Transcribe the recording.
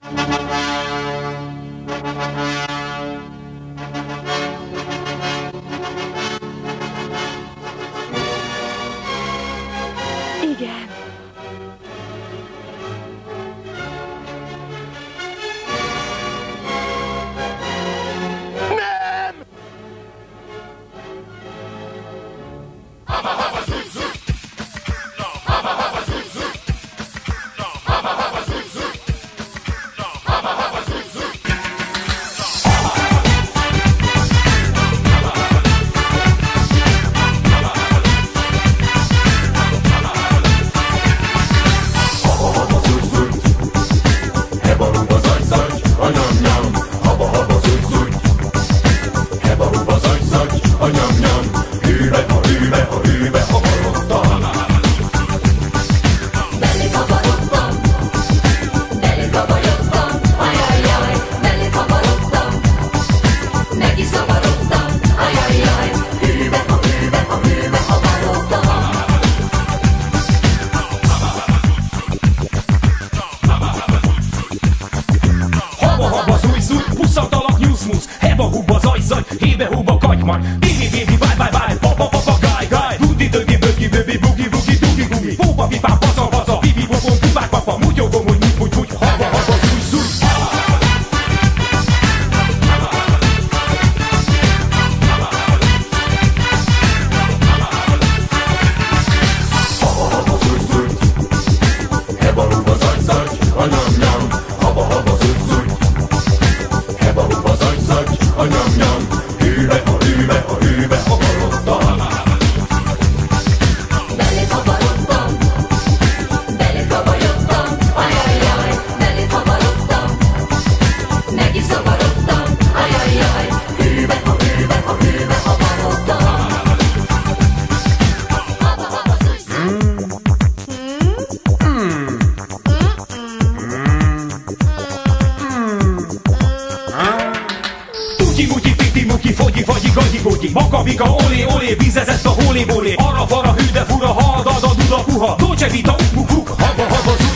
Igen. Nem! Haba-haba, zooty-zooty. Haba-haba, zooty-zooty. Haba-haba, zooty-zooty. Haba-haba, zooty-zooty. Heba-huba, zaj-zaj, hébe-huba, katymány. Bibi-bibi, báj-báj-báj, papa-papa-gáj-gáj. Dudi-dudi-bögi-bögi, bugi-bugi-dugi-gugi. Bóba-bipá, baza-baza, bibi-bobom, pipák-papa. Mutyogom, hogy muty-muty-muty, haba-haba, zúj-zúj. Haba-haba, zúj-zúj. Heba-huba, zaj-zaj, anyam-nyam. Haba-haba, zúj-zúj. Heba-huba, zaj-zaj, anyam-nyam. Hűbe, a balottam. Belekavarodtam, belekavarodtam, ajajjaj, belekavarodtam, meg is zavarodtam, ajajjaj, hűbe, a balottam. Haba-haba, zúj-zúj. Tutyi-mutyi, piti-muki, fogyi-fagyi, gagyi-gogyi. Maka-vika, olé-olé, vízezett a hólé-bólé. Arra-fara, hű de fura, hadad a duda puha. Dolce vita, uk-muk-uk, haba-haba,